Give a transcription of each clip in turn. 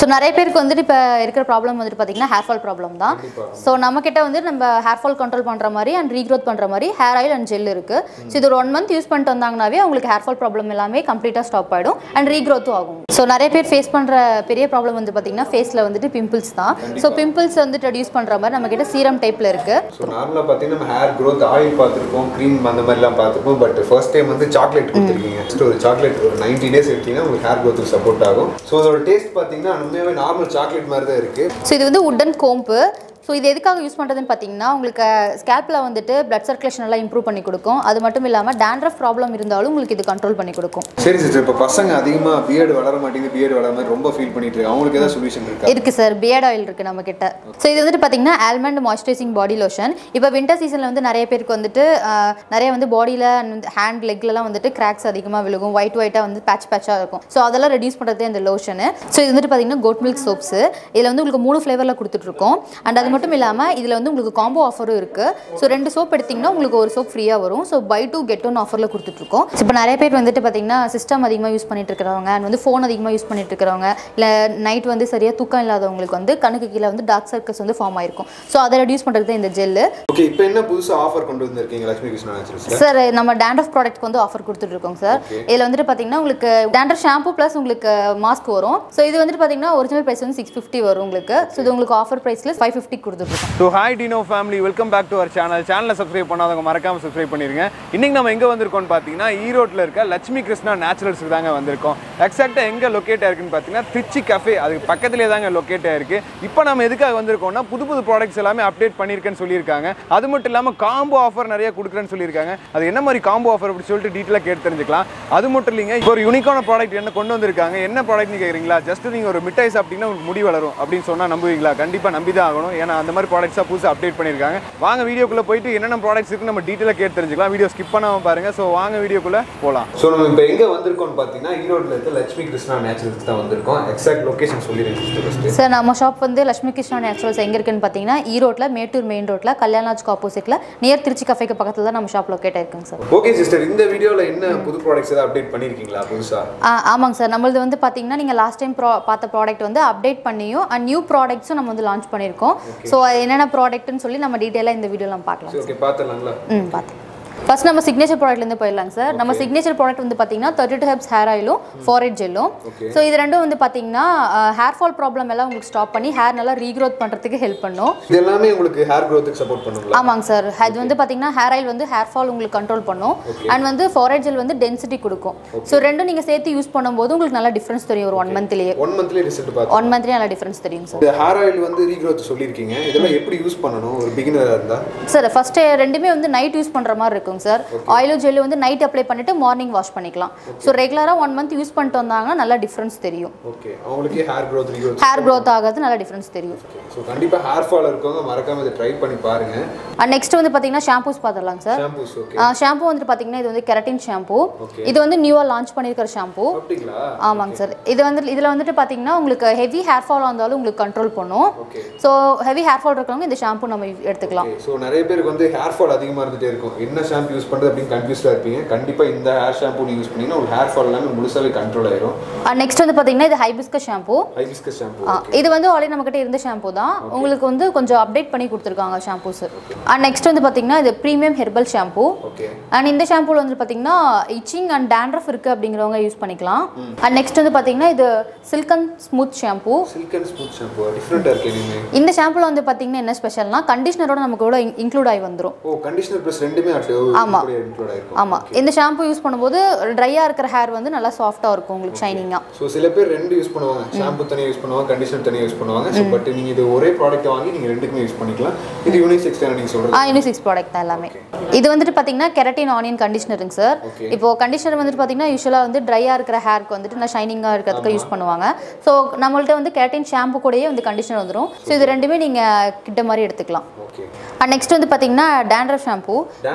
So நிறைய பேருக்கு வந்துட்டு இப்போ இருக்கிற ப்ராப்ளம் வந்துட்டு பார்த்தீங்கன்னா ஹேர் ஃபால் ப்ராப்ளம் தான். ஸோ நம்மக்கிட்ட வந்து நம்ம ஹேர் ஃபால் கண்ட்ரோல் பண்ணுற மாதிரி அண்ட் ரீக்ரோத் பண்ணுற மாதிரி ஹேர் ஆயில் அண்ட் ஜெல் இருக்குது. ஸோ இது ஒரு 1 month யூஸ் பண்ணிட்டு வந்தாங்கனாவே அவங்களுக்கு ஹேர் ஃபால் ப்ராப்ளம் எல்லாமே கம்ப்ளீட்டாக ஸ்டாப் ஆகிடும் அண்ட் ரீக்ரோத்தும் ஆகும். ஸோ நிறைய பேர் ஃபேஸ் பண்ணுற பெரிய ப்ராப்ளம் வந்து பார்த்தீங்கன்னா ஃபேஸில் வந்துட்டு பிம்பிள்ஸ் தான். ஸோ பிம்பிள்ஸ் வந்து ரெடியூஸ் பண்ணுற மாதிரி நம்மக்கிட்ட சீரம் டைப்பில் இருக்குது. ஸோ நார்மலாக பார்த்தீங்கன்னா நம்ம ஹேர் க்ரோத் ஆயில் பார்த்துருக்கோம், க்ரீம் அந்த மாதிரிலாம் பார்த்துருப்போம். பட் ஃபர்ஸ்ட் டைம் வந்து சாக்லேட் கொடுத்துருக்கீங்க. ஸோ ஒரு சாக்லேட் ஒரு 90 days எடுத்தீங்கன்னா உங்களுக்கு ஹேர் க்ரோத்துக்கு சப்போர்ட் ஆகும். ஸோ அதோட டேஸ்ட் பார்த்தீங்கன்னா உண்மையாகவே நார்மல் சாக்லேட் மாதிரி தான் இருக்குது. ஸோ இது வந்து உட்டன் கோம்பு. ஸோ இது எதுக்காக யூஸ் பண்ணுறதுன்னு பார்த்தீங்கன்னா உங்களுக்கு ஸ்கேல்பில் வந்துட்டு பிளட் சர்க்குலேஷன் எல்லாம் இம்ப்ரூவ் பண்ணி கொடுக்கும். அது மட்டும் இல்லாமல் டேண்ட்ரஃப் ப்ராப்ளம் இருந்தாலும் உங்களுக்கு இது கண்ட்ரோல் பண்ணி கொடுக்கும். சரி சிஸ்டர், இப்போ பசங்க அதிகமாக பியர்டு வளர மாட்டேங்குது, பியர்டு வளர மாதிரி ரொம்ப ஃபீல் பண்ணிட்டு இருக்கு, அவங்களுக்கு ஏதாவது சொல்யூஷன் இருக்கா? இருக்குது சார், பியர்ட் ஆயில் இருக்குது நம்மக்கிட்ட. ஸோ இது வந்துட்டு பார்த்தீங்கன்னா ஆல்மண்ட் மாய்ஸ்சரைசிங் பாடி லோஷன். இப்போ வின்டர் சீசனில் வந்து நிறைய பேருக்கு வந்துட்டு நிறைய வந்து பாடியில் ஹேண்ட் லெக்லலாம் வந்துட்டு கிராக்ஸ் அதிகமாக விழுகும், ஒயிட்டாக வந்து பேட்சாக இருக்கும். ஸோ அதெல்லாம் ரெடியூஸ் பண்ணுறதே இந்த லோஷனு. ஸோ இது வந்துட்டு பார்த்தீங்கன்னா கோட் மில்க் சோப்ஸு. இதில் வந்து உங்களுக்கு 3 ஃப்ளேவரில் கொடுத்துட்ருக்கோம். அண்ட் அது மட்டும் இல்லாமல் இதில் வந்து உங்களுக்கு காம்போ ஆஃபரும் இருக்குது. ஸோ 2 சோப் எடுத்திங்கன்னா உங்களுக்கு ஒரு சோப் ஃப்ரீயாக வரும். ஸோ பை 2 get 1 ஆஃபரில் கொடுத்துட்ருக்கோம். இப்போ நிறைய பேர் வந்துட்டு பார்த்தீங்கன்னா சிஸ்டம் அதிகமாக யூஸ் பண்ணிட்டு இருக்கிறவங்க அண்ட் வந்து ஃபோன் அதிகமாக யூஸ் பண்ணிட்டு இருக்கிறவங்க, இல்லை நைட் வந்து சரியாக தூக்கம் இல்லாதவங்களுக்கு வந்து கண்ணுக்கு கீழே வந்து டார்க் சர்க்கிள்ஸ் வந்து ஃபார்ம் ஆயிருக்கும். ஸோ அதை ரெடியூஸ் பண்ணுறது தான் இந்த ஜெல்லு. ஓகே, இப்போ என்ன புதுசாக ஆஃபர் கொண்டு வந்திருக்கீங்க லட்சுமி கிருஷ்ணா நேச்சுரல்ஸ்? சார் நம்ம டேண்ட்ரஃப் ப்ராடக்ட்க்கு வந்து ஆஃபர் கொடுத்துட்ருக்கோம் சார். இதில் வந்துட்டு பார்த்தீங்கன்னா உங்களுக்கு டேண்ட்ரஃப் ஷாம்பு ப்ளஸ் உங்களுக்கு மாஸ்க் வரும். ஸோ இது வந்துட்டு பார்த்தீங்கன்னா ஒரிஜினல் ப்ரைஸ் வந்து 650 வரும் உங்களுக்கு. ஸோ இது உங்களுக்கு ஆஃபர் ப்ரைஸில் 550 கொடுத்துருக்கோம். So hi Dino family, welcome back to our channel. சேனலை சப்ஸ்கிரைப் பண்ணாதவங்க மறக்காமல் சப்ஸ்கிரைப் பண்ணிருங்க. இன்னைக்கு நம்ம எங்கே வந்திருக்கோம்னு பார்த்தீங்கன்னா ஈரோட்டில் இருக்க லட்சுமி கிருஷ்ணா நேச்சுரல்ஸுக்கு தாங்க வந்திருக்கோம். எக்ஸாக்டாக எங்கே லொக்கேட் ஆயிருக்குன்னு பார்த்தீங்கன்னா ட்ரிச்சி கஃபே, அதுக்கு பக்கத்துலேயே தாங்க லொக்கேட் ஆயிருக்கு. இப்போ நம்ம எதுக்காக வந்திருக்கோம்னா புது ப்ராடக்ட்ஸ் எல்லாமே அப்டேட் பண்ணியிருக்கேன்னு சொல்லியிருக்காங்க. அது மட்டும் இல்லாமல் காம்போ ஆஃபர் நிறைய கொடுக்குறேன்னு சொல்லியிருக்காங்க. அது என்ன மாதிரி காம்போ ஆஃபர் அப்படி சொல்லிட்டு டீட்டெயிலாக கேட்டு தெரிஞ்சுக்கலாம். அது மட்டும் இல்லைங்க, இப்போ ஒரு யூனிக்கான ப்ராடக்ட் என்ன கொண்டு வந்திருக்காங்க. என்ன ப்ராடக்ட்னு கேட்குறீங்களா? ஜஸ்ட் நீங்கள் ஒரு மிட்டாய் சாப்பிட்டீங்கன்னா உங்களுக்கு முடி வளரும் அப்படின்னு சொன்னால் நம்புவீங்களா? கண்டிப்பாக நம்பி தான் ஆகணும். ஏன்னா அந்த மாதிரி ப்ராடக்ட்ஸாக புதுசாக அப்டேட் பண்ணியிருக்காங்க. வாங்க வீடியோக்குள்ள போயிட்டு என்னென்ன ப்ராடக்ட்ஸ் இருக்கு நம்ம டீடைலா கேட்டு தெரிஞ்சுக்கலாம். வீடியோ ஸ்கிப் பண்ணாம பாருங்க. சோ வாங்க வீடியோக்குள்ள போலாம். சோ நம்ம இப்போ எங்க வந்திருக்கோம்னு பாத்தீங்கன்னா ஈரோட்ல இருக்க லட்சுமி கிருஷ்ணா நேச்சுரல்ஸ் தான் வந்திருக்கோம். எக்ஸாக்ட் லொகேஷன் சொல்லிருங்க சார். நம்ம ஷாப் வந்து லட்சுமி கிருஷ்ணா நேச்சுரல்ஸ் எங்க இருக்குன்னு பாத்தீங்கன்னா ஈரோட்ல மேட்டூர் மெயின் ரோட்ல கல்யாணாஜ்க்கு ஆப்போசிட்ல நியர் திருச்சி கஃபேக்கு பக்கத்துல தான் நம்ம ஷாப் லொகேட் ஆயிருக்குங்க சார். ஓகே சிஸ்டர், இந்த வீடியோல என்ன புது ப்ராடக்ட்ஸ் ஏதாவது அப்டேட் பண்ணிருக்கீங்களா புதுசா? ஆமாங்க சார், நம்மளது வந்து பாத்தீங்கன்னா நீங்க லாஸ்ட் டைம் பார்த்த ப்ராடக்ட் வந்து அப்டேட் பண்ணியும் அண்ட் நியூ ப்ராடக்ட்ஸும் நம்ம வந்து லான்ச் பண்ணிருக்கோம். சோ என்னென்ன ப்ராடக்ட்னு சொல்லி நம்ம டீடைலா இந்த வீடியோல நம்ம பார்க்கலாம். ஓகே, பாத்துறலாம்ல. பார்த்து ஃபர்ஸ்ட் நம்ம சிக்னேச்சர் ப்ராடக்ட்லேருந்து போயிடலாங்க சார். நம்ம சிக்னேச்சர் ப்ராடக்ட் வந்து பார்த்தீங்கன்னா 32 ஹெர்ப்ஸ் ஹேர் ஆயிலும் ஃபாரெட் ஜெல்லும். ஸோ இது ரெண்டும் வந்து பார்த்தீங்கன்னா ஹேர் ஃபால் ப்ராப்ளம் எல்லாம் உங்களுக்கு ஸ்டாப் பண்ணி ஹேர் நல்லா ரீக்ரோத் பண்ணுறதுக்கு ஹெல்ப் பண்ணும். இது எல்லாமே உங்களுக்கு ஹேர் க்ரோத்துக்கு சப்போர்ட் பண்ணுங்களா? ஆமாங்க சார். அது வந்து பார்த்தீங்கன்னா ஹேர் ஆயில் வந்து ஹேர் ஃபால் உங்களுக்கு கண்ட்ரோல் பண்ணும் அண்ட் வந்து ஃபாரெட் ஜெல் வந்து டென்சிட்டி கொடுக்கும். ஸோ ரெண்டும் நீங்கள் சேர்த்து யூஸ் பண்ணும்போது உங்களுக்கு நல்லா டிஃப்ரென்ஸ் தெரியும். ஒரு 1 monthலேயே 1 monthலேயே ரிசல்ட் பார்த்து 1 monthலேயே நல்லா டிஃப்ரென்ஸ் தெரியும் சார். இந்த ஹேர் ஆயில் வந்து ரீக்ரோத் சொல்லியிருக்கீங்க, இதெல்லாம் எப்படி யூஸ் பண்ணணும் ஒரு பிகினராக இருந்தால்? சார் ஃபர்ஸ்ட் ரெண்டுமே வந்து நைட் யூஸ் பண்ணுற மாதிரி இருக்குங்க சார். ஆயில் ஜெல் வந்து நைட் அப்ளை பண்ணிட்டு மார்னிங் வாஷ் பண்ணிக்கலாம். சோ ரெகுலரா 1 month யூஸ் பண்ணிட்டு வந்தாங்கன்னா நல்ல டிஃபரன்ஸ் தெரியும். ஓகே, உங்களுக்கு ஹேர் growth ஆகிறது நல்ல டிஃபரன்ஸ் தெரியும். சோ கண்டிப்பா ஹேர் ஃபால் இருக்கவங்க மறக்காம இத ட்ரை பண்ணி பாருங்க. நெக்ஸ்ட் வந்து பாத்தீங்கன்னா ஷாம்பூஸ் பாத்துறலாம் சார். Shampoos okay. ஷாம்பூ வந்து பாத்தீங்கன்னா இது வந்து கெரட்டின் ஷாம்பூ. இது வந்து நியூவா லான்ச் பண்ணிருக்கிற ஷாம்பூ. அப்படிங்களா? ஆமாங்க சார். இது வந்து இதுல வந்துட்டு பாத்தீங்கன்னா உங்களுக்கு ஹெவி ஹேர் ஃபால் வந்தாலும் உங்களுக்கு கண்ட்ரோல் பண்ணும். சோ ஹெவி ஹேர் ஃபால் இருக்கவங்க இந்த ஷாம்பூ நம்ம எடுத்துக்கலாம். சோ நிறைய பேருக்கு வந்து ஹேர் ஃபால் அதிகமா இருந்துட்டே இருக்கும். என்ன ஷாம்பூ யூஸ் பண்றது அப்படி கன்ஃபியூஸ்டா இருப்பீங்க. கண்டிப்பா இந்த ஹேர் ஷாம்பூ நீ யூஸ் பண்ணீங்கன்னா உங்க ஹேர் ஃபால் எல்லாமே முழுசாவே கண்ட்ரோல் ஆயிரும். நெக்ஸ்ட் வந்து பாத்தீங்கன்னா இது ஹைபிஸ்கஸ் ஷாம்பூ. Hibiscus shampoo. இது வந்து ஆல்ரெடி நம்ம கிட்ட இருந்த ஷாம்பூ தான். உங்களுக்கு வந்து கொஞ்சம் அப்டேட் பண்ணி கொடுத்திருக்காங்க ஷாம்பூஸ். நெக்ஸ்ட் வந்து பாத்தீங்கன்னா இது premium herbal shampoo. Okay. And இந்த ஷாம்பூல வந்து பாத்தீங்கன்னா இச்சிங் அண்ட் டாண்ட்ரஃப் இருக்கு அப்படிங்கறவங்க யூஸ் பண்ணிக்கலாம். அண்ட் நெக்ஸ்ட் வந்து பாத்தீங்கன்னா இது silk and smooth shampoo. Silk and smooth shampoo டிஃபரண்டா இருக்கு நீங்க. இந்த ஷாம்பூல வந்து பாத்தீங்கன்னா என்ன ஸ்பெஷல்னா கண்டிஷனரோட நமக்கு கூட இன்க்ளூட் ஆகி வந்துரும். ஓ, கண்டிஷனர் பிளஸ் ரெண்டுமே இன்க்ளூட் ஆயிருக்கும். ஆமா, இந்த ஷாம்பூ யூஸ் பண்ணும்போது ட்ரையா இருக்கிற ஹேர் வந்து நல்லா சாஃப்ட்டா இருக்கும் உங்களுக்கு ஷைனிங்கா. சோ சில பேர் ரெண்டு யூஸ் பண்ணுவாங்க, ஷாம்பூ தனியா யூஸ் பண்ணுவாங்க, கண்டிஷனர் தனியா யூஸ் பண்ணுவாங்க. சோ பட் நீங்க இது ஒரே ப்ராடக்ட் வாங்கி நீங்க ரெண்டுக்குமே யூஸ் பண்ணிக்கலாம். இது யூனிசெக்ஸ் தான நீங்க சொல்றது? யூனிசெக்ஸ் ப்ராடக்ட் தான் எல்லாமே. இது வந்துட்டு பாத்தீங்கன்னா கெரட்டின் ஆனியன் கண்டிஷனருங்க சார். இப்போ கண்டிஷனர் வந்துட்டு பாத்தீங்கன்னா யூசுவலா வந்து ட்ரையா இருக்கிற ஹேருக்கு வந்துட்டு நல்லா ஷைனிங்கா இருக்கிறதுக்கு யூஸ் பண்ணுவாங்க. சோ நம்மள்ட்ட வந்து கெரட்டின் ஷாம்பூ கூடயே வந்து கண்டிஷனர் வந்துரும். சோ இது ரெண்டுமே நீங்க கிட்ட மாதிரி எடுத்துக்கலாம். ஓகே. நெக்ஸ்ட் வந்து பாத்தீங்கன்னா டாண்ட்ரஃப் ஷாம்பூ.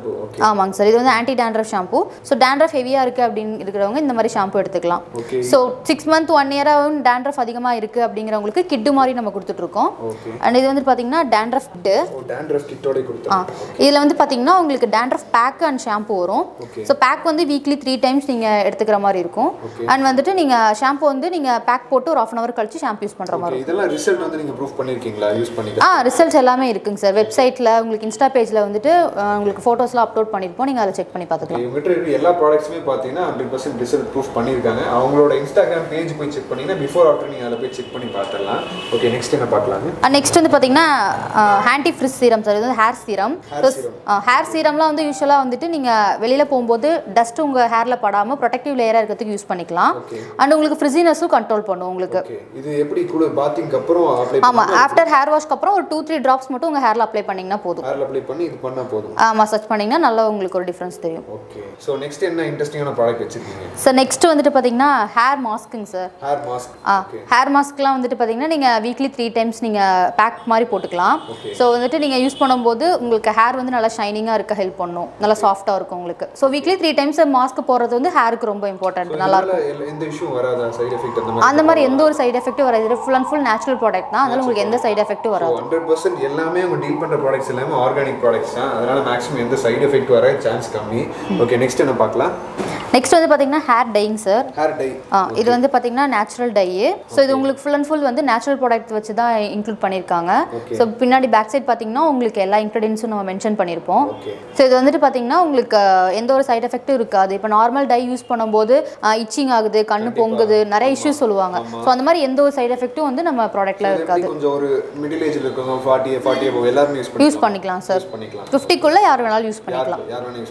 ஷாம்பு. ஓகே. ஆமாங்க சார். இது வந்து anti dandruff shampoo. So dandruff ஹெவியாக இருக்குது அப்படின்னு இருக்கிறவங்க இந்த மாதிரி ஷாம்பு எடுத்துக்கலாம். ஸோ 6 month 1 year டேண்ட்ரஃப் அதிகமாக இருக்குது அப்படிங்கிறவங்களுக்கு கிட்டு மாதிரி நம்ம கொடுத்துட்ருக்கோம். அண்ட் இது வந்து பார்த்தீங்கன்னா டேண்ட்ரஃப் கிட்டு. டேண்ட்ரஃப் கிட்டோட கொடுத்துருக்கோம். இதில் வந்து பார்த்தீங்கன்னா உங்களுக்கு டேண்ட்ரஃப் பேக் அண்ட் ஷாம்பு வரும். ஸோ பேக் வந்து வீக்லி 3 times நீங்கள் எடுத்துக்கிற மாதிரி இருக்கும். அண்ட் வந்துட்டு நீங்கள் ஷாம்பு வந்து நீங்கள் பேக் போட்டு ஒரு 1/2 hour கழிச்சு ஷாம்பு யூஸ் பண்ணுற மாதிரி. இதெல்லாம் ரிசல்ட் வந்து நீங்கள் ப்ரூஃப் பண்ணியிருக்கீங்களா யூஸ் பண்ணி? ரிசல்ட்ஸ் எல்லாமே இருக்குங்க சார். வெப்சைட்டில் உங்களுக்கு இன்ஸ்டா பேஜில் வந்துட்டு உங்களுக்கு ஃபோட்டோஸ்லாம் அப்லோட் பண்ணியிருப்போம். நீங்கள் அதை செக் பண்ணி பார்த்துக்கலாம். இவங்ககிட்ட இருக்க எல்லா ப்ராடக்ட்ஸுமே பார்த்தீங்கன்னா 100% ரிசல்ட் ப்ரூஃப் பண்ணியிருக்காங்க. அவங்களோட இன்ஸ்டாகிராம் பேஜ் போய் செக் பண்ணிங்கன்னா பிஃபோர் ஆஃப்டர் நீங்கள் அதில் போய் செக் பண்ணி பார்த்துடலாம். ஓகே, நெக்ஸ்ட் என்ன பார்க்கலாங்க? நெக்ஸ்ட் வந்து பார்த்தீங்கன்னா ஆன்டி ஃப்ரிஸ் சீரம் சார். இது வந்து ஹேர் சீரம். ஹேர் சீரம்லாம் வந்து யூஸ்வலாக வந்துட்டு நீங்கள் வெளியில் போகும்போது டஸ்ட் உங்கள் ஹேரில் படாமல் ப்ரொடெக்டிவ் லேயராக இருக்கிறதுக்கு யூஸ் பண்ணிக்கலாம். அண்ட் உங்களுக்கு ஃப்ரிஸினஸும் கண்ட்ரோல் பண்ணும் உங்களுக்கு. இது எப்படி கூட பாத்திங்க்கு அப்புறம் அப்ளை பண்ணி? ஆமாம், ஆஃப்டர் ஹேர் வாஷ்க்கு அப்புறம் ஒரு 2-3 drops மட்டும் உங்கள் ஹேரில் அப்ளை பண்ணிங்கன்னா போதும். ஹேரில் அப்ளை பண்ணி இது பண்ணால் போதும். ஆமாம், சர்ச் பண்ணிங்கன்னா நல்லா உங்களுக்கு ஒரு டிஃப்ரென்ஸ் தெரியும். ஓகே. ஸோ நெக்ஸ்ட் என்ன இன்ட்ரெஸ்டிங்கான ப்ராடக்ட் வச்சிருக்கீங்க சார்? நெக்ஸ்ட் வந்துட்டு பார்த்தீங்கன்னா ஹேர் மாஸ்க்குங்க சார். Hair mask. ஹேர் மாஸ்க்லாம் வந்துட்டு பார்த்தீங்கன்னா நீங்கள் வீக்லி 3 times நீங்கள் பேக் மாதிரி போட்டுக்கலாம். ஸோ வந்துட்டு நீங்கள் யூஸ் பண்ணும்போது உங்களுக்கு ஹேர் வந்து நல்லா ஷைனிங்காக இருக்க ஹெல்ப் பண்ணும், நல்லா சாஃப்டாக இருக்கும் உங்களுக்கு. ஸோ வீக்லி 3 times மாஸ்க் போடுறது வந்து ஹேருக்கு ரொம்ப இம்பார்ட்டன்ட். நல்லா இருக்கும். எந்த இஷ்யூ வராதா? சைடு எஃபெக்ட் அந்த மாதிரி எந்த ஒரு சைடு எஃபெக்ட்டும் வராது. Full and full natural product தான். அதனால உங்களுக்கு எந்த சைடு எஃபெக்ட்டும் வராது. 100% எல்லாமே உங்க டீல் பண்ற ப்ராடக்ட்ஸ் எல்லாமே ஆர்கானிக் ப்ராடக்ட்ஸ் தான். அதனால மேக்ஸிமம் எந்த சைடு எஃபெக்ட் வர சான்ஸ் கம்மி. ஓகே, நெக்ஸ்ட் என்ன பார்க்கலாம்? நெக்ஸ்ட் வந்து பார்த்தீங்கன்னா ஹேர் டைங் சார். Hair dye. இது வந்து பார்த்தீங்கன்னா நேச்சுரல் டை. ஸோ இது உங்களுக்கு ஃபுல் அண்ட் ஃபுல் வந்து நேச்சுரல் ப்ராடக்ட் வச்சு தான் இன்க்ளூட் பண்ணியிருக்காங்க. ஸோ பின்னாடி பேக் சைட் பார்த்தீங்கன்னா உங்களுக்கு எல்லா இன்க்ரீடியன்ஸும் நம்ம மென்ஷன் பண்ணியிருப்போம். ஸோ இது வந்துட்டு பார்த்தீங்கன்னா உங்களுக்கு எந்த ஒரு சைட் எஃபெக்ட்டும் இருக்காது. இப்போ நார்மல் டை யூஸ் பண்ணும்போது இச்சிங் ஆகுது, கண்ணு பொங்குது, நிறைய இஷ்யூஸ் சொல்லுவாங்க. ஸோ அந்த மாதிரி எந்த ஒரு சைட் எஃபெக்ட்டும் வந்து நம்ம ப்ராடக்ட்ல இருக்காது. கொஞ்சம் ஒரு மிடில் ஏஜ்ல இருக்கவங்க 40 above எல்லாரும் யூஸ் பண்ணிக்கலாம் சார். 50க்குள்ள யார் வேணாலும் யூஸ் பண்ணிக்கலாம்.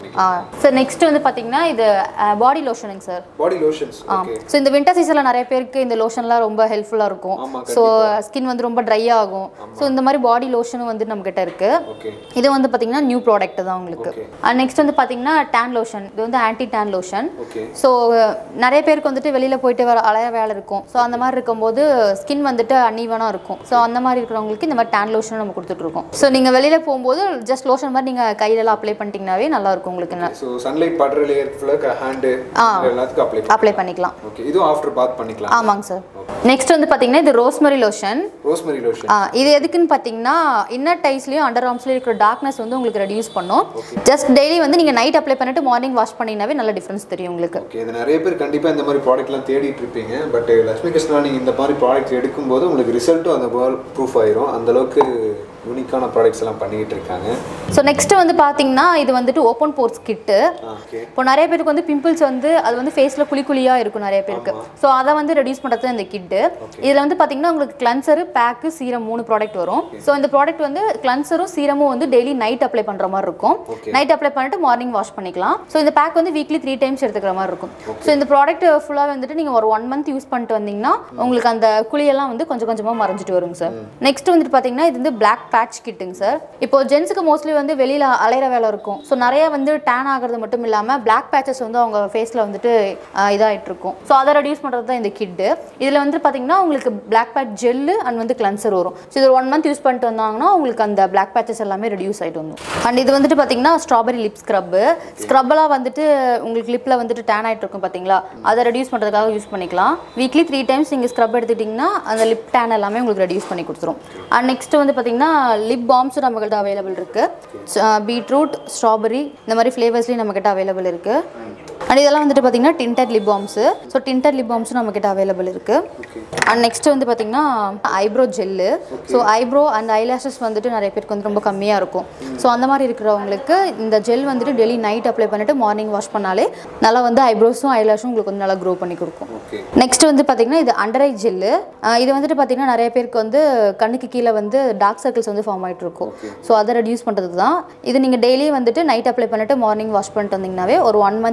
சார் நெக்ஸ்ட் வந்து பார்த்தீங்கன்னா இது பாடி லோஷனுங்க sir. Body lotions. Okay. So இந்த வின்டர் சீசன்ல நிறைய பேருக்கு இந்த லோஷன்லாம் ரொம்ப ஹெல்ப்ஃபுல்லா இருக்கும். ஸோ ஸ்கின் வந்து ரொம்ப ட்ரை ஆகும். ஸோ இந்த மாதிரி பாடி லோஷனும் வந்து நம்ம கிட்ட இருக்கு. இது வந்து பார்த்தீங்கன்னா நியூ ப்ராடக்ட் தான் உங்களுக்கு. அண்ட் நெக்ஸ்ட் வந்து பார்த்தீங்கன்னா டேன் லோஷன். இது வந்து ஆன்டி டேன் லோஷன். ஸோ நிறைய பேருக்கு வந்துட்டு வெளியில போயிட்டு வர அலைய வேலை இருக்கும். ஸோ அந்த மாதிரி இருக்கும்போது ஸ்கின் வந்துட்டு அன்ஈவனா இருக்கும். ஸோ அந்த மாதிரி இருக்கிறவங்களுக்கு இந்த மாதிரி டேன் லோஷன் நம்ம கொடுத்துட்டு இருக்கோம். ஸோ நீங்க வெளியில போகும்போது ஜஸ்ட் லோஷன் மாதிரி நீங்க கையில அப்ளை பண்ணிட்டீங்கன்னாவே நல்லா இருக்கும் உங்களுக்கு. ஸோ சன்லைட் படுற லேயர் ஃபுல்லா ஹேண்ட் எல்லாத்துக்கும் அப்ளை பண்ணிக்கலாம். ஓகே, இது ஆஃப்டர் பாத் பண்ணிக்கலாம். ஆமாங்க சார். நெக்ஸ்ட் வந்து பாத்தீங்கன்னா இது ரோஸ்மெரி லோஷன். Rosemary lotion. இது எதுக்குன்னு பாத்தீங்கன்னா இன்னர் டைஸ்லயும் அண்டர் ஆர்ம்ஸ்லயும் இருக்கிற டார்க்னஸ் வந்து உங்களுக்கு ரெடியூஸ் பண்ணும். ஜஸ்ட் டெய்லி வந்து நீங்க நைட் அப்ளை பண்ணிட்டு மார்னிங் வாஷ் பண்ணீங்கனாவே நல்ல டிஃபரன்ஸ் தெரியும் உங்களுக்கு. ஓகே, இது நிறைய பேர் கண்டிப்பா இந்த மாதிரி ப்ராடக்ட்லாம் தேடிட்டு இருப்பீங்க. பட் லட்சுமி கிருஷ்ணா நீங்க இந்த மாதிரி ப்ராடக்ட் எடுக்கும்போது உங்களுக்கு ரிசல்ட்டும் அந்த ப்ரூஃப் ஆயிரும். அந்த அளவுக்கு யூனிக்கான ப்ராடக்ட்ஸ் எல்லாம் பண்ணிட்டு இருக்காங்க. ஸோ நெக்ஸ்ட் வந்து பார்த்தீங்கன்னா இது வந்துட்டு ஓப்பன் போர்ஸ் கிட்டு. இப்போ நிறைய பேருக்கு வந்து பிம்பிள்ஸ் வந்து அது வந்து ஃபேஸில் குழியாக இருக்கும் நிறைய பேருக்கு. ஸோ அதை வந்து ரெடியூஸ் பண்ணுறது இந்த கிட்டு. இதில் வந்து பார்த்தீங்கன்னா உங்களுக்கு கிளன்சரு, பேக்கு, சீரம் 3 ப்ராடக்ட் வரும். ஸோ இந்த ப்ராடக்ட் வந்து கிளன்சரும் சீரமும் வந்து டெய்லி நைட் அப்ளை பண்ணுற மாதிரி இருக்கும். நைட் அப்ளை பண்ணிட்டு மார்னிங் வாஷ் பண்ணிக்கலாம். ஸோ இந்த பேக் வந்து வீக்லி 3 times எடுத்துக்கிற மாதிரி இருக்கும். ஸோ இந்த ப்ராடக்ட் ஃபுல்லாக வந்துட்டு நீங்கள் ஒரு 1 month யூஸ் பண்ணிட்டு வந்தீங்கன்னா உங்களுக்கு அந்த குழியெல்லாம் வந்து கொஞ்சம் கொஞ்சமாக மறைஞ்சிட்டு வருங்க சார். நெக்ஸ்ட் வந்துட்டு பார்த்தீங்கன்னா இது வந்து பிளாக் பேட்ச் கிட்டுங்க சார். இப்போ ஜென்ஸுக்கு மோஸ்ட்லி வந்து வெளியில அலையிற வேலை இருக்கும். ஸோ நிறைய வந்து டேன் ஆகிறது மட்டும் இல்லாமல் பிளாக் பேச்சஸ் வந்து அவங்க ஃபேஸில் வந்துட்டு இதாகிட்டு இருக்கும். ஸோ அதை ரெடியூஸ் பண்ணுறது தான் இந்த கிட்டு. இதில் வந்து பார்த்தீங்கன்னா உங்களுக்கு பிளாக் பேட்ச் ஜெல்லு அண்ட் வந்து கிளன்சர் வரும். ஸோ இது 1 month யூஸ் பண்ணிட்டு வந்தாங்கன்னா உங்களுக்கு அந்த பிளாக் பேச்சஸ் எல்லாமே ரெடியூஸ் ஆகிட்டு வந்துடும். அண்ட் இது வந்துட்டு பார்த்தீங்கன்னா ஸ்ட்ராபெரி லிப் ஸ்க்ரப்பு. ஸ்க்ரப்பெல்லாம் வந்துட்டு உங்களுக்கு லிப்பில் வந்துட்டு டேன் ஆகிட்டு இருக்கும் பார்த்தீங்களா, அதை ரெடியூஸ் பண்ணுறதுக்காக யூஸ் பண்ணிக்கலாம். வீக்லி 3 times நீங்கள் ஸ்க்ரப் எடுத்துக்கிட்டிங்கன்னா அந்த லிப் டேன் எல்லாமே உங்களுக்கு ரெடியூஸ் பண்ணி கொடுத்துரும். அண்ட் நெக்ஸ்ட் வந்து பார்த்தீங்கன்னா லிப் பாம்ஸும் நம்மகிட்ட அவைலபிள் இருக்குது. பீட்ரூட், ஸ்ட்ராபெரி இந்த மாதிரி ஃப்ளேவர்ஸ்லேயும் நம்மகிட்ட அவைலபிள் இருக்குது. அண்ட் இதெல்லாம் வந்துட்டு பார்த்தீங்கன்னா tinted lip balms. So tinted lip பாம்ஸும் நம்மகிட்ட அவைலபிள் இருக்குது. அண்ட் நெக்ஸ்ட் வந்து பார்த்தீங்கன்னா eyebrow gel. So eyebrow and eyelashes வந்துட்டு நிறைய பேருக்கு வந்து ரொம்ப கம்மியாக இருக்கும். ஸோ அந்த மாதிரி இருக்கிறவங்களுக்கு இந்த ஜெல் வந்துட்டு டெய்லி நைட் அப்ளை பண்ணிட்டு மார்னிங் வாஷ் பண்ணாலே நல்லா வந்து ஐப்ரோஸும் ஐலாஷும் உங்களுக்கு வந்து நல்லா க்ரோ பண்ணி கொடுக்கும். நெக்ஸ்ட் வந்து பார்த்தீங்கன்னா இது அண்டர் ஐ ஜெல்லு. இது வந்துட்டு பார்த்தீங்கன்னா நிறைய பேருக்கு வந்து கண்ணுக்கு கீழே வந்து டார்க் சர்க்கிள்ஸ் வந்து ஃபார்ம் ஆகிட்டு இருக்கும். ஸோ அதை ரெடியூஸ் பண்ணுறது தான் இது. நீங்கள் டெய்லி வந்துட்டு நைட் அப்ளை பண்ணிட்டு மார்னிங் வாஷ் பண்ணிட்டு வந்தீங்கன்னாவே ஒரு 1 monthலேயே வந்துட்டு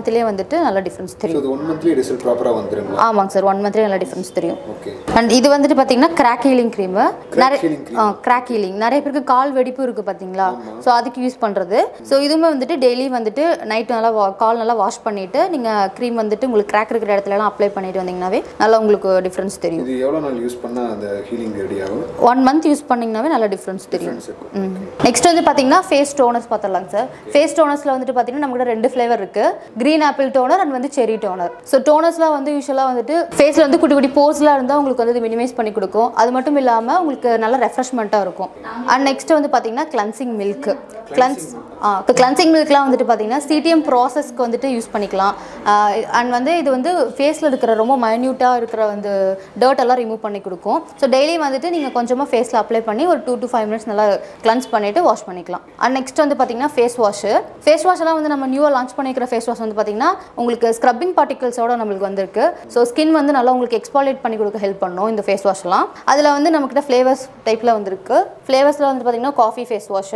வந்துட்டு நல்ல டிஃபரன்ஸ் தெரியும். So 1 monthly ரிசல்ட் ப்ராப்பரா வந்துருங்களா? ஆமாங்க சார் 1 monthly நல்ல டிஃபரன்ஸ் தெரியும். ஓகே. அண்ட் இது வந்துட்டு பாத்தீங்கன்னா crack healing cream. Crack healing நிறைய பேருக்கு கால் வெடிப்பு இருக்கு பாத்தீங்களா, ஸோ அதுக்கு யூஸ் பண்றது. ஸோ இதுவுமே வந்துட்டு டெய்லி வந்துட்டு நைட் நல்லா கால் நல்லா வாஷ் பண்ணிட்டு நீங்க க்ரீம் வந்துட்டு உங்களுக்கு கிராக் இருக்கிற இடத்துல எல்லாம் அப்ளை பண்ணிட்டு வந்தீங்கன்னாவே நல்லா உங்களுக்கு டிஃபரன்ஸ் தெரியும். இது எவ்வளவு நாள் யூஸ் பண்ணா அந்த ஹீலிங் ரெடி ஆகும்? 1 month யூஸ் பண்ணீங்கன்னாவே நல்ல டிஃபரன்ஸ் தெரியும். நெக்ஸ்ட் வந்து பாத்தீங்கன்னா ஃபேஸ் டோனர்ஸ் பார்த்தலாங்க சார். ஃபேஸ் டோனர்ஸ்ல வந்துட்டு பாத்தீங்கன்னா நம்ம கிட்ட 2 ஃப்ளேவர் இருக்கு, கிரீன் ஆப்பிள் டோனர் அண்ட் வந்து செரி டோனர். ஸோ டோனர்ஸ்லாம் வந்து யூஸ்வலா வந்துட்டு ஃபேஸ்ல வந்து குட்டி குட்டி போர்ஸ்லாம் இருந்தா உங்களுக்கு வந்து மினிமைஸ் பண்ணி கொடுக்கும். அது மட்டும் இல்லாம உங்களுக்கு நல்ல ரெஃப்ரெஷ்மெண்ட்டாக இருக்கும். அண்ட் நெக்ஸ்ட் வந்து பார்த்தீங்கன்னா கிளன்சிங் மில்க். கிளன்சிங் மில்க்லாம் வந்துட்டு பார்த்தீங்கன்னா சிடிஎம் ப்ராசஸ்க்கு வந்துட்டு யூஸ் பண்ணிக்கலாம். அண்ட் வந்து இது வந்து ஃபேஸில் இருக்கிற ரொம்ப மைன்யூட்டாக இருக்கிற வந்து டர்ட் எல்லாம் ரிமூவ் பண்ணி கொடுக்கும். ஸோ டெய்லி வந்துட்டு நீங்கள் கொஞ்சமாக ஃபேஸில் அப்ளை பண்ணி ஒரு 2 to 5 minutes நல்லா கிளன்ஸ் பண்ணிவிட்டு வாஷ் பண்ணிக்கலாம். அண்ட் நெக்ஸ்ட் வந்து பார்த்தீங்கன்னா ஃபேஸ் வாஷ்லாம் வந்து நம்ம நியூவாக லான்ச் பண்ணிக்கிற ஃபேஸ் வாஷ் வந்து பார்த்தீங்கன்னா உங்களுக்கு ஸ்க்ரப்பிங் பார்ட்டிகல்ஸோட நம்மளுக்கு வந்திருக்கு. ஸோ ஸ்கின் வந்து நல்லா உங்களுக்கு எக்ஸ்பாலியேட் பண்ணி கொடுக்க ஹெல்ப் பண்ணும் இந்த ஃபேஸ் வாஷ்லாம். அதில் வந்து நம்மக்கிட்ட ஃப்ளேவர்ஸ் டைப்பில் வந்துருக்கு. ஃப்ளேவர்ஸில் வந்து பார்த்தீங்கன்னா coffee face wash,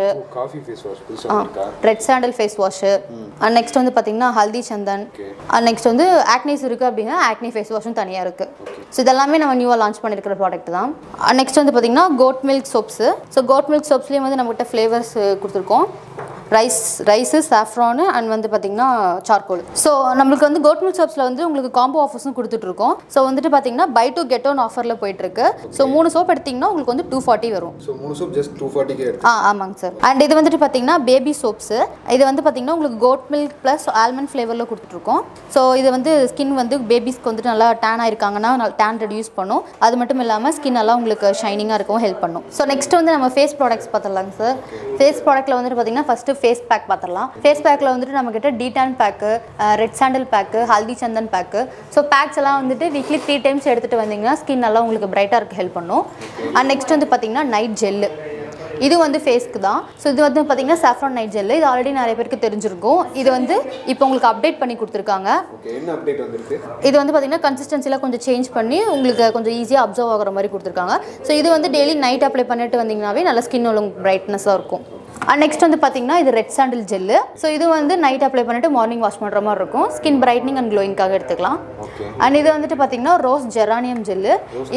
red sandal face wash, and next வந்து பார்த்தீங்கன்னா ஹல்தி சந்தன், அண்ட் நெக்ஸ்ட் வந்து ஆக்னிஸ் இருக்குது அப்படின்னா ஆக்னி ஃபேஸ் வாஷும் தனியாக இருக்குது. ஸோ இதெல்லாமே நம்ம நியூவாக லான்ச் பண்ணியிருக்கிற ப்ராடக்ட் தான். நெக்ஸ்ட் வந்து பார்த்தீங்கன்னா goat milk soaps. So goat milk சோப்ஸ்லேயும் வந்து நம்மகிட்ட ஃப்ளேவர்ஸ் கொடுத்துருக்கோம், ரைஸு, சாஃப்ரானு அண்ட் வந்து பார்த்தீங்கன்னா சார்கோல். ஸோ நம்மளுக்கு வந்து கோட் மில்க் சோப்ஸில் வந்து உங்களுக்கு காம்போ ஆஃபர்ஸும் கொடுத்துட்ருக்கோம். ஸோ வந்துட்டு பார்த்தீங்கன்னா பை 2 get 1 ஆஃபரில் போயிட்டுருக்கு. ஸோ 3 சோப் எடுத்திங்கன்னா உங்களுக்கு வந்து 240 வரும். ஸோ 3 சோப் ஜஸ்ட் 240 ஆமாங்க சார். அண்ட் இது வந்துட்டு பார்த்தீங்கன்னா பேபி சோப்ஸு. இது வந்து பார்த்தீங்கன்னா உங்களுக்கு கோட் மில்க் ப்ளஸ் ஆல்மண்ட் ஃப்ளேவரில் கொடுத்துட்ருக்கோம். ஸோ இது வந்து ஸ்கின் வந்து பேபிஸ்க்கு வந்துட்டு நல்லா டேன் ஆயிருக்காங்கன்னா டேன் ரெடியூஸ் பண்ணும். அது மட்டும் இல்லாமல் ஸ்கின் எல்லாம் உங்களுக்கு ஷைனிங்காக இருக்கும் ஹெல்ப் பண்ணும். ஸோ நெக்ஸ்ட் வந்து நம்ம ஃபேஸ் ப்ராடக்ட்ஸ் பார்த்துடலாங்க சார். ஃபேஸ் ப்ராடக்ட்டில் வந்துட்டு பார்த்தீங்கன்னா ஃபஸ்ட்டு ஃபேஸ் பேக் பார்த்துடலாம். ஃபேஸ் பேக்கில் வந்துட்டு நம்மக்கிட்ட detan pack, red sandal pack, haldi chandan pack. So packs எல்லாம் வந்துட்டு வீக்லி 3 times எடுத்துகிட்டு வந்தீங்கன்னா ஸ்கின் நல்லா உங்களுக்கு பிரைட்டாக இருக்க ஹெல்ப் பண்ணும். அண்ட் நெக்ஸ்ட் வந்து பார்த்தீங்கன்னா நைட் ஜெல்லு. இது வந்து ஃபேஸ்க்கு தான். ஸோ இது வந்து பார்த்தீங்கன்னா சாஃப்ரான் நைட் ஜெல்லு. இது ஆல்ரெடி நிறைய பேருக்கு தெரிஞ்சிருக்கும். இது வந்து இப்போ உங்களுக்கு அப்டேட் பண்ணி கொடுத்துருக்காங்க. இது வந்து பார்த்தீங்கன்னா கன்சிஸ்டன்சியில் கொஞ்சம் சேஞ்ச் பண்ணி உங்களுக்கு கொஞ்சம் ஈஸியாக அப்சர்வ் ஆகிற மாதிரி கொடுத்துருக்காங்க. ஸோ இது வந்து டெய்லி நைட் அப்ளை பண்ணிட்டு வந்தீங்கன்னாவே நல்ல ஸ்கின் உங்களுக்கு பிரைட்னஸாக இருக்கும். அண்ட் நெக்ஸ்ட் வந்து பார்த்தீங்கன்னா இது ரெட் சாண்டில் ஜெல்லு. ஸோ இது வந்து நைட் அப்ளை பண்ணிட்டு மார்னிங் வாஷ் பண்ணுற மாதிரி இருக்கும். ஸ்கின் பிரைட்னிங் அண்ட் க்ளோயிங்காக எடுத்துக்கலாம். அண்ட் இது வந்துட்டு பார்த்தீங்கன்னா ரோஸ் ஜெரானியம் ஜெல்லு.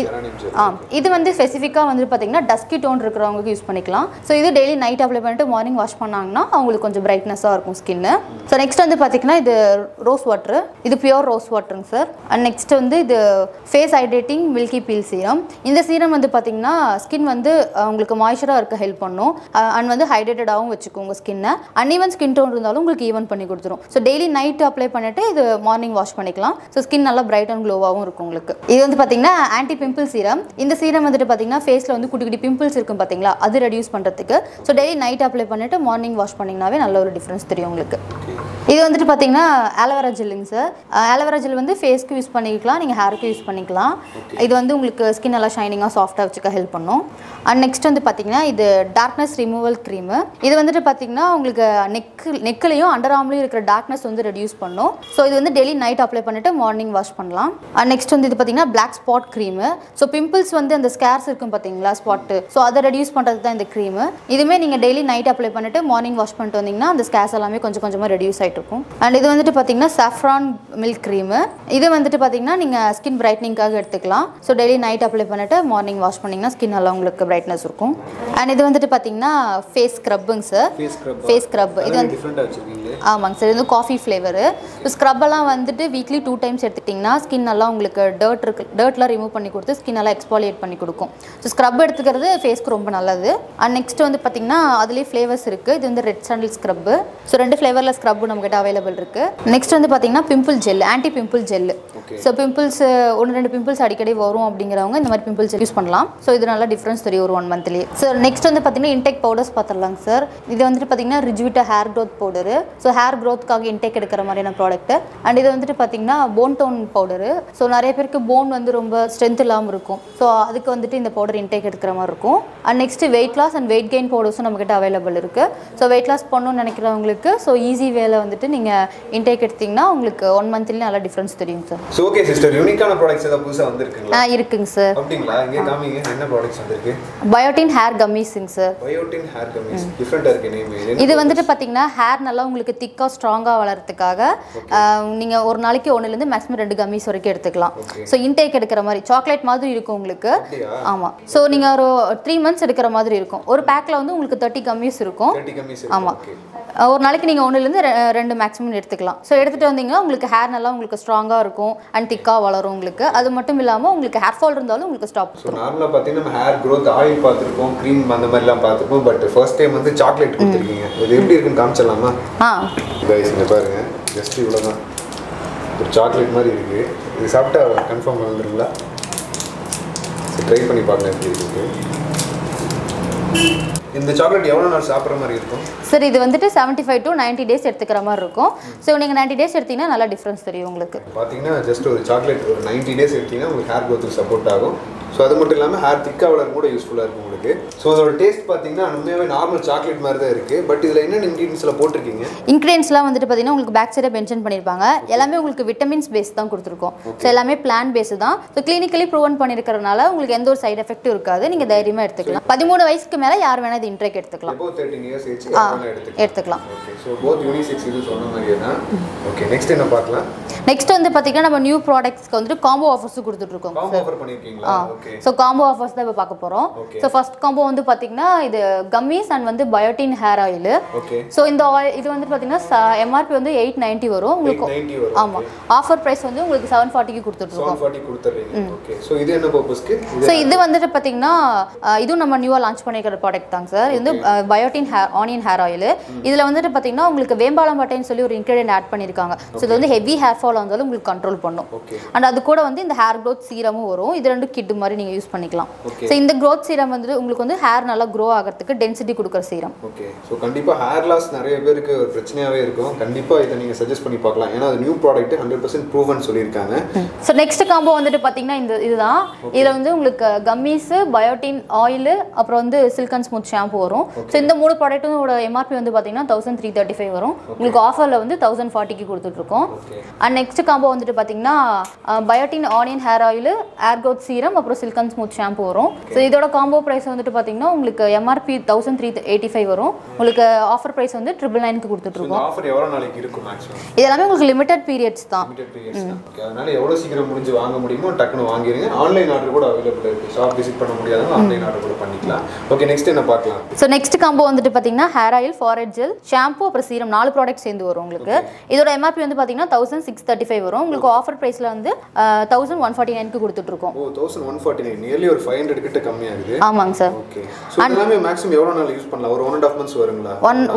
இது வந்து ஸ்பெசிஃபிக்காக வந்து பார்த்தீங்கன்னா டஸ்கி டோன் இருக்கிறவங்களுக்கு யூஸ் பண்ணிக்கலாம். ஸோ இது டெய்லி நைட் அப்ளை பண்ணிட்டு மார்னிங் வாஷ் பண்ணாங்கன்னா அவங்களுக்கு கொஞ்சம் பிரைட்னஸாக இருக்கும் ஸ்கின்னு. ஸோ நெக்ஸ்ட் வந்து பார்த்தீங்கன்னா இது ரோஸ் வாட்ரு. இது பியூர் ரோஸ் வாட்டருங்க சார். அண்ட் நெக்ஸ்ட் வந்து இது face hydrating milky peel serum. இந்த சீரம் வந்து பார்த்தீங்கன்னா ஸ்கின் வந்து உங்களுக்கு மாய்ஸ்சராக இருக்க ஹெல்ப் பண்ணும். அண்ட் வந்து ஹைட்ரேட்டடாகவும் வச்சுக்கும் உங்கள் ஸ்கின்னை. அன்இவன் ஸ்கின் டோன் இருந்தாலும் உங்களுக்கு ஈவன் பண்ணி கொடுத்துரும். ஸோ டெய்லி நைட் அப்ளை பண்ணிட்டு இது மார்னிங் வாஷ் பண்ணிக்கலாம். ஸோ ஸ்கின் நல்லா பிரைட் அண்ட் க்ளோவாகவும் இருக்கும் உங்களுக்கு. இது வந்து பார்த்தீங்கன்னா ஆன்டி பிம்பிள் சீரம். இந்த சீரம் வந்துட்டு பார்த்தீங்கன்னா ஃபேஸில் வந்து குட்டி குட்டி பிம்பிள்ஸ் இருக்கும் பார்த்தீங்களா, அது ரெடியூஸ் பண்ணுறதுக்கு. ஸோ டெய்லி நைட் அப்ளை பண்ணிட்டு மார்னிங் வாஷ் பண்ணிங்கனாவே நல்ல ஒரு டிஃப்ரென்ஸ் தெரியும் உங்களுக்கு. இது வந்துட்டு பார்த்தீங்கன்னா ஆலோவேரா ஜெல்லுங்க சார். ஆலோவேரா ஜெல் வந்து ஃபேஸ்க்கு யூஸ் பண்ணிக்கலாம், நீங்கள் ஹேருக்கு யூஸ் பண்ணிக்கலாம். இது வந்து உங்களுக்கு ஸ்கின் நல்லா ஷைனிங்காக சாஃப்டாக வச்சுக்க ஹெல்ப் பண்ணும். அண்ட் நெக்ஸ்ட் வந்து பார்த்தீங்கன்னா இது டார்க்னஸ் ரிமூவல் க்ரீமு. இது வந்துட்டு பார்த்தீங்கன்னா உங்களுக்கு நெக்லையும் அண்டர் ஆர்ம்லையும் இருக்கிற டார்க்னஸ் வந்து ரெடியூஸ் பண்ணும். ஸோ இது வந்து டெய்லி நைட் அப்ளை பண்ணிட்டு மார்னிங் வாஷ் பண்ணலாம். அண்ட் நெக்ஸ்ட் வந்து இது பார்த்தீங்கன்னா black spot cream. So pimples வந்து அந்த ஸ்கேர்ஸ் இருக்கும் பார்த்தீங்களா ஸ்பாட்டு, ஸோ அதை ரெடியூஸ் பண்ணுறது தான் இந்த க்ரீமு. இதுவுமே நீங்கள் டெய்லி நைட் அப்ளை பண்ணிட்டு மார்னிங் வாஷ் பண்ணிட்டு வந்தீங்கன்னா அந்த ஸ்கேர்ஸ் எல்லாமே கொஞ்சம் கொஞ்சமாக ரெடியூஸ் ஆகிட்டு இருக்கும். அண்ட் இது வந்துட்டு பார்த்தீங்கன்னா சாஃப்ரான் மில்க் க்ரீமு. இது வந்துட்டு பார்த்தீங்கன்னா நீங்கள் ஸ்கின் பிரைட்னிங்காக எடுத்துக்கலாம். ஸோ டெய்லி நைட் அப்ளை பண்ணிட்டு மார்னிங் வாஷ் பண்ணிங்கன்னா ஸ்கின் நல்லா உங்களுக்கு பிரைட்னஸ் இருக்கும். அண்ட் இது வந்துட்டு பார்த்தீங்கன்னா ஃபேஸ் ஸ்க்ரப்புங்க சார். ஃபேஸ் ஸ்க்ரப் இது வந்து ஆமாங்க சார். இது வந்து காஃபி ஃப்ளேவரு. ஸ்க்ரப்பெல்லாம் வந்துட்டு வீக்லி 2 times எடுத்துக்கிட்டிங்கன்னா ஸ்கின் நல்லா உங்களுக்கு டர்ட்லாம் ரிமூவ் பண்ணி கொடுத்து ஸ்கின் நல்லா எக்ஸ்பாலியேட் பண்ணி கொடுக்கும். ஸோ ஸ்க்ரப் எடுத்துக்கிறது ஃபேஸ்க்கு ரொம்ப நல்லது. அண்ட் நெக்ஸ்ட் வந்து பார்த்தீங்கன்னா அதுலேயே ஃப்ளேவர்ஸ் இருக்குது. இது வந்து ரெட் சாண்டில் ஸ்க்ரப்பு. ஸோ 2 ஃப்ளேவரில் ஸ்க்ரப்பு நம்மகிட்ட அவைலபிள் இருக்குது. நெக்ஸ்ட் வந்து பார்த்தீங்கன்னா pimple gel, anti pimple gel. So pimples 1-2 pimples அடிக்கடி வரும் அப்படிங்கிறவங்க இந்த மாதிரி பிம்பிள்ஸ் யூஸ் பண்ணலாம். ஸோ இது நல்லா டிஃப்ரென்ஸ் தெரியும் ஒரு 1 monthலேயே. ஸோ நெக்ஸ்ட் வந்து பார்த்தீங்கன்னா இன்டேக் பவுடர்ஸ் பார்த்துடலாங்க சார். இது வந்துட்டு பார்த்தீங்கன்னா ரிஜுவிட்டா hair growth powder. So hair க்ரோத்க்காக இன்டேக் எடுக்கிற மாதிரியான ப்ராடக்ட். அண்ட் இது வந்துட்டு பார்த்தீங்கன்னா போன் டோன் பவுடரு. ஸோ நிறைய பேருக்கு போன் வந்து ரொம்ப ஸ்ட்ரென்த் இல்லாமல் இருக்கும். ஸோ அதுக்கு வந்துட்டு இந்த பவுடர் இன்டேக் எடுக்கிற மாதிரி இருக்கும். And next weight loss and weight gain பவுடர்ஸும் நம்மகிட்ட அவைலபிள் இருக்குது. ஸோ வெயிட் லாஸ் பண்ணணும்னு நினைக்கிறவங்களுக்கு ஸோ ஈஸி வேல வந்துட்டு நீங்கள் இன்டேக் எடுத்திங்கன்னா உங்களுக்கு 1 monthலேயே நல்லா டிஃப்ரென்ஸ் தெரியும் சார். ஸோ ஓகே சிஸ்டர், யூனிக்கான ப்ராடக்ட்ஸ் ஏதாவது புதுசாக வந்திருக்குங்களா? இருக்குங்க சார். அப்படிங்களா? இங்கே காமிங்க, என்ன ப்ராடக்ட்ஸ் வந்திருக்கு? பயோட்டின் ஹேர் கம்மிஸுங்க சார். Biotin hair gummies. டிஃபரெண்டா இருக்கு நேம். இது வந்துட்டு பாத்தீங்கன்னா ஹேர் நல்லா உங்களுக்கு திக்கா ஸ்ட்ராங்கா வளர்றதுக்காக நீங்க ஒரு நாளைக்கு 1 ல இருந்து மேக்ஸிமம் 2 கம்மிஸ் வரைக்கும் எடுத்துக்கலாம். சோ இன்டேக் எடுக்கிற மாதிரி சாக்லேட் மாதிரி இருக்கும் உங்களுக்கு. ஆமா. சோ நீங்க ஒரு 3 months எடுக்கிற மாதிரி இருக்கும். ஒரு பேக்ல வந்து உங்களுக்கு 30 கம்மிஸ் இருக்கும். 30 கம்மிஸ். ஆமா. ஒரு நாளைக்கு நீங்க 1 ல இருந்து 2 மேக்ஸிமம் எடுத்துக்கலாம். சோ எடுத்துட்டு வந்தீங்கன்னா உங்களுக்கு ஹேர் நல்லா உங்களுக்கு ஸ்ட்ராங்கா இருக்கும் அண்ட் திக்கா வளரும் உங்களுக்கு. அது மட்டும் இல்லாம உங்களுக்கு ஹேர் ஃபால் இருந்தாலும் உங்களுக்கு ஸ்டாப் பண்ணும். சோ நார்மலா பாத்தீங்கன்னா நம்ம ஹேர் growth ஆயில் பாத்துறோம், க்ரீம் அந்த மாதிரி எல்லாம் பாத்துறோம். பட் ஃபர்ஸ்ட் டைம் வந்து சாக்லேட் கொடுத்திருக்கீங்க. இது எப்படி இருக்குன்னு காமிச்சலாமா? गाइस இங்க பாருங்க. ஜஸ்ட் இவ்வளவுதான். ஒரு சாக்லேட் மாதிரி இருக்கு. இது சாப்பிட்டா கன்ஃபார்ம் வந்துருங்களா? ட்ரை பண்ணி பார்க்கலாம் எப்படி இருக்கு. இந்த சாக்லேட் எவ்வளவு நாள் சாப்பிட்ற மாதிரி இருக்கும்? சார் இது வந்துட்டு 75 to 90 டேஸ் எடுத்துக்கிற மாதிரி இருக்கும். ஸோ நீங்கள் 90 டேஸ் எடுத்தீங்கன்னா நல்லா டிஃப்ரென்ஸ் தெரியும் உங்களுக்கு. பார்த்தீங்கன்னா ஜஸ்ட் ஒரு சாக்லேட் ஒரு 90 டேஸ் எடுத்தீங்கன்னா உங்களுக்கு ஹேர் க்ரோத்துக்கு சப்போர்ட் ஆகும். ஸோ அது மட்டும் இல்லாமல் ஹேர் திக்காக வளர கூட யூஸ்ஃபுல்லாக இருக்கும் உங்களுக்கு. ஸோ அதோட டேஸ்ட் பார்த்தீங்கன்னா உண்மையாகவே நார்மல் சாக்லேட் மாதிரி தான் இருக்குது. பட் இதில் என்னென்ன இன்க்ரீடியன்ஸில் போட்டிருக்கீங்க? இன்க்ரீடியன்ஸ்லாம் வந்துட்டு பார்த்தீங்கன்னா உங்களுக்கு பேக் சைடாக மென்ஷன் பண்ணியிருப்பாங்க. எல்லாமே உங்களுக்கு விட்டமின்ஸ் பேஸ் தான் கொடுத்துருக்கோம். ஸோ எல்லாமே பிளான் பேஸ் தான். ஸோ கிளினிக்கலி ப்ரூவன் பண்ணியிருக்கிறதுனால உங்களுக்கு எந்த ஒரு சைடு எஃபெக்ட்டும் இருக்காது. நீங்கள் தைரியமாக எடுத்துக்கலாம். 13 வயசுக்கு மேலே யார் வேணால் இது இன்ட்ரேக் எடுத்துக்கலாம். 13 இயர்ஸ் எடுத்துக்கலாம். ஓகே. ஸோ போத் யூனிசெக்ஸ் இது சொன்ன மாதிரியே தான். ஓகே. நெக்ஸ்ட் என்ன பார்க்கலாம்? நெக்ஸ்ட் வந்து பார்த்தீங்கன்னா நம்ம நியூ ப்ராடக்ட்ஸ்க்கு வந்துட்டு காம்போ ஆஃபர்ஸும் கொடுத்துட்ருக்கோம். காம்போ ஆஃபர் பண்ணியிருக்கீங்களா? ஓகே. ஸோ காம்போ ஆஃபர்ஸ் தான் இப்போ பார்க்க போகிறோம். ஸோ ஃபர்ஸ்ட் காம்போ வந்து பார்த்தீங்கன்னா இது கம்மிஸ் அண்ட் வந்து biotin hair oil. Okay. So இந்த ஆயில் இது வந்து பார்த்தீங்கன்னா எம்ஆர்பி வந்து 890 வரும் உங்களுக்கு. ஆமாம். ஆஃபர் ப்ரைஸ் வந்து உங்களுக்கு 740க்கு கொடுத்துட்ருக்கோம். 740 கொடுத்துறீங்க. ஓகே. ஸோ இது என்ன பர்பஸ்க்கு? ஸோ இது வந்துட்டு பார்த்தீங்கன்னா இதுவும் நம்ம நியூவாக லான்ச் பண்ணிக்கிற ப்ராடக்ட் தாங்க சார். இது வந்து பயோட்டின் ஆனியன் ஹேர் ஆயில். இதில் வந்துட்டு பார்த்தீங்கன்னா உங்களுக்கு வேம்பாலம் பட்டைன்னு சொல்லி ஒரு இன்க்ரீடியன்ட் ஆட் பண்ணியிருக்காங்க. ஸோ இது வந்து ஹெவி ஹேர் ஃபால் வந்தாலும் உங்களுக்கு கண்ட்ரோல் பண்ணும். அண்ட் அது கூட வந்து இந்த ஹேர் க்ரோத் சீரமும் வரும். இது ரெண்டும் கிட் மாதிரி நீங்கள் யூஸ் பண்ணிக்கலாம். ஸோ இந்த க்ரோத் சீரம் வந்து உங்களுக்கு வந்து ஹேர் நல்லா க்ரோ ஆகிறதுக்கு டென்சிட்டி கொடுக்குற சீரம். ஓகே. ஸோ கண்டிப்பாக ஹேர் லாஸ் நிறைய பேருக்கு ஒரு பிரச்சனையாகவே இருக்கும். கண்டிப்பாக இதை நீங்கள் சஜஸ்ட் பண்ணி பார்க்கலாம். ஏன்னா அது நியூ ப்ராடக்ட் 100% ப்ரூவன் சொல்லியிருக்காங்க. ஸோ நெக்ஸ்ட் காம்போ வந்துட்டு பார்த்தீங்கன்னா இதுதான். இதில் வந்து உங்களுக்கு கம்மீஸு பயோட்டின் ஆயில் அப்புறம் வந்து சில்க் அண்ட் ஸ்மூத் ஷாம்பு வரும். ஸோ இந்த 3 ப்ராடக்ட்டோட எம்ஆர்பி வந்து பார்த்தீங்கன்னா 1335 வரும். உங்களுக்கு ஆஃபரில் வந்து 1040க்கு கொடுத்துட்ருக்கோம். அண்ட் நெக்ஸ்ட் காம்போ வந்துட்டு பார்த்தீங்கன்னா biotin onion hair oil, hair growth serum அப்புறம் சில்க் அண்ட் ஸ்மூத் ஷாம்பு வரும். ஸோ இதோட காம்போ ப்ரைஸ் வந்துட்டு பார்த்தீங்கன்னா உங்களுக்கு எம்ஆர்பி 1385 வரும். உங்களுக்கு ஆஃபர் ப்ரைஸ் வந்து 999க்கு கொடுத்துட்ருக்கோம். ஆஃபர் எவ்வளோ நாளைக்கு இருக்கும் மேக்ஸிமம்? இதெல்லாமே உங்களுக்கு லிமிடெட் பீரியட்ஸ் தான். ஓகே. அதனால எவ்வளோ சீக்கிரம் முடிஞ்சு வாங்க முடியுமோ டக்குன்னு வாங்கிடுங்க. ஆன்லைன் ஆர்டர் கூட அவைலபிள் இருக்குது. ஷாப் விசிட் பண்ண முடியாதவங்க ஆன்லைன் ஆர்டர் கூட பண்ணிக்கலாம். ஓகே. நெக்ஸ்ட் என்ன பார்க்கலாம்? ஸோ நெக்ஸ்ட் காம்போ வந்துட்டு பார்த்தீங்கன்னா ஹேர் ஆயில், ஃபாரெட் ஜெல், ஷாம்பு அப்புறம் சீரம் 4 ப்ராடக்ட் சேர்ந்து வரும் உங்களுக்கு. இதோட எம்ஆர்பி வந்து பார்த்தீங்கன்னா 1635 வரும். உங்களுக்கு ஆஃபர் ப்ரைஸில் வந்து 1149க்கு கொடுத்துட்ருக்கோம். ஓ 1149 நியர்லி ஒரு 500 கிட்ட கம்மியாகுது. ஆமாங்க சார். ஓகே. ஸோ எல்லாமே மேக்ஸிமம் எவ்வளோ நாள் யூஸ் பண்ணலாம்? ஒரு 1.5 months வருங்களா?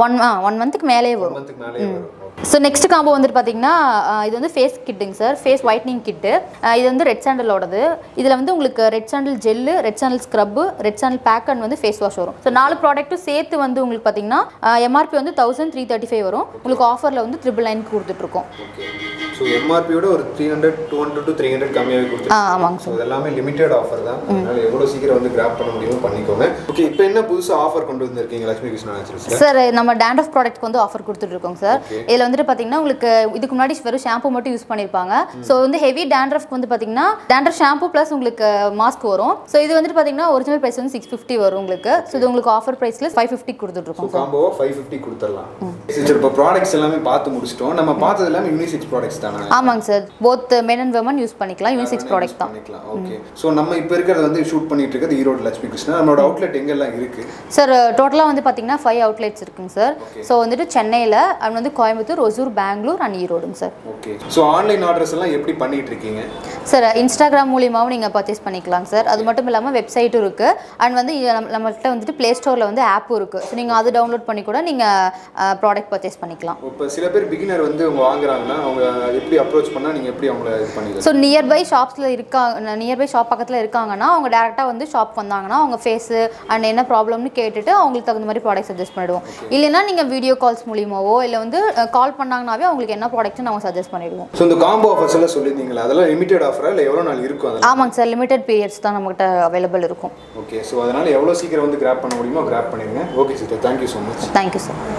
1 மந்த்துக்கு மேலே வரும். 1 மந்த்துக்கு மேலே வரும். ஸோ நெக்ஸ்ட் காம்போ வந்துட்டு பார்த்தீங்கன்னா இது வந்து ஃபேஸ் கிட்டுங்க சார். Face whitening kit. இது வந்து ரெட் சாண்டலோடது. இதில் வந்து உங்களுக்கு red sandal gel, red sandal scrub, red sandal pack and வந்து ஃபேஸ் வாஷ் வரும். ஸோ 4 ப்ராடக்ட்டும் சேர்த்து வந்து உங்களுக்கு பார்த்தீங்கன்னா எம்ஆர்பி வந்து 1335 வரும். உங்களுக்கு ஆஃபரில் வந்து 999க்கு கொடுத்துட்ருக்கோம். ஓகே. ஸோ எம்ஆர்பியோட ஒரு 200 to 300 கம்மியாகவே கொடுத்துருக்கோம். ஆமாங்க சார். எல்லாமே லிமிட்டட் ஆஃபர் தான். அதனால எவ்வளோ சீக்கிரம் வந்து கிராப் பண்ண முடியுமோ பண்ணிக்கோங்க. ஓகே. இப்போ என்ன புதுசாக ஆஃபர் கொண்டு வந்திருக்கீங்க லட்சுமி கிருஷ்ணா நேச்சுரல்ஸ்? சார் நம்ம டேண்ட்ரஃப் ப்ராடக்ட்க்கு வந்து ஆஃபர் கொடுத்துட்ருக்கோம் சார். இதில் வந்துட்டு பார்த்தீங்கன்னா உங்களுக்கு இதுக்கு முன்னாடி வெறும் ஷாம்பு மட்டும் யூஸ் பண்ணியிருப்பாங்க. ஸோ வந்து ஹெவி டேண்ட்ரஃப்க்கு வந்து பார்த்தீங்கன்னா டேண்ட்ரஃப் ஷாம்பு ப்ளஸ் உங்களுக்கு மாஸ்க் வரும். ஸோ இது வந்துட்டு பார்த்தீங்கன்னா ஒரிஜினல் ப்ரைஸ் வந்து 650 வரும் உங்களுக்கு. ஸோ இது உங்களுக்கு ஆஃபர் ப்ரைஸில் 550 கொடுத்துட்ருக்கோம். காம்போ 550 கொடுத்துடலாம். இப்போ ப்ராடக்ட்ஸ் எல்லாமே பார்த்து முடிச்சிட்டோம். நம்ம பார்த்தது எல்லாமே யூனிசெக்ஸ் ப்ராடக்ட்ஸ் தானே? ஆமாங்க சார். Both men and women use பண்ணிக்கலாம். யூனிசெக்ஸ் ப்ராடக்ட் தான். ஓகே. ஸோ நம்ம இப்போ இருக்கிறது வந்து ஷூட் பண்ணிட்டு இருக்கிறது ஈரோடு லட்சுமி கிருஷ்ணா. நம்மளோட அவுட்லெட் எங்கெல்லாம் இருக்கு சார்? டோட்டலாக வந்து பார்த்தீங்கன்னா 5 அவுட்லெட்ஸ் இருக்குங்க சார். ஸோ வந்துட்டு சென்னையில் அண்ட் வந்து கோயம்புத்தூர், ஒசூர், பெங்களூர் அண்ட் ஈரோடுங்க sir. Okay. So online orders எல்லாம் எப்படி பண்ணிட்டு இருக்கீங்க சார்? இன்ஸ்டாகிராம் மூலியமாகவும் நீங்கள் பர்ச்சேஸ் பண்ணிக்கலாங்க சார். அது மட்டும் இல்லாமல் வெப்சைட்டும் இருக்குது. அண்ட் வந்து நம்மகிட்ட வந்துட்டு ப்ளே ஸ்டோரில் வந்து ஆப்பும் இருக்குது. ஸோ நீங்கள் அது டவுன்லோட் பண்ணி கூட நீங்கள் ப்ராடக்ட் பர்ச்சேஸ் பண்ணிக்கலாம். இப்போ சில பேர் பிகினர் வந்து அவங்க வாங்குறாங்கன்னா அவங்க எப்படி அப்ரோச் பண்ணால் நீங்கள் எப்படி அவங்கள இது பண்ணிக்கலாம்? ஸோ நியர்பை ஷாப்ஸில் நியர்பை ஷாப் பக்கத்தில் இருக்காங்கன்னா அவங்க டேரெக்டாக வந்து ஷாப் வந்தாங்கன்னா அவங்க ஃபேஸு அண்ட் என்ன ப்ராப்ளம்னு கேட்டுட்டு அவங்களுக்கு தகுந்த மாதிரி ப்ராடக்ட் சஜஸ்ட் பண்ணிவிடுவோம். இல்லைன்னா நீங்கள் வீடியோ கால்ஸ் மூலியமாவோ இல்லை வந்து கால் பண்ணாங்கன்னாவே அவங்களுக்கு என்ன ப்ராடக்ட்னு நாங்கள் சஜஸ்ட் பண்ணிடுவோம். ஸோ இந்த காம்போ ஆஃபர்ஸ் எல்லாம் சொல்லியிருந்தீங்களா? அதெல்லாம் லிமிடெட் ஆஃபரா இல்லை எவ்வளோ நாள் இருக்கும்? ஆமாங்க சார். லிமிடெட் பீரியட்ஸ் தான் நம்மகிட்ட அவைலபிள் இருக்கும். ஓகே. ஸோ அதனால் எவ்வளோ சீக்கிரம் வந்து கிராப் பண்ண முடியுமோ கிராப் பண்ணிடுங்க. Okay sister. Thank you so much. Thank you sir.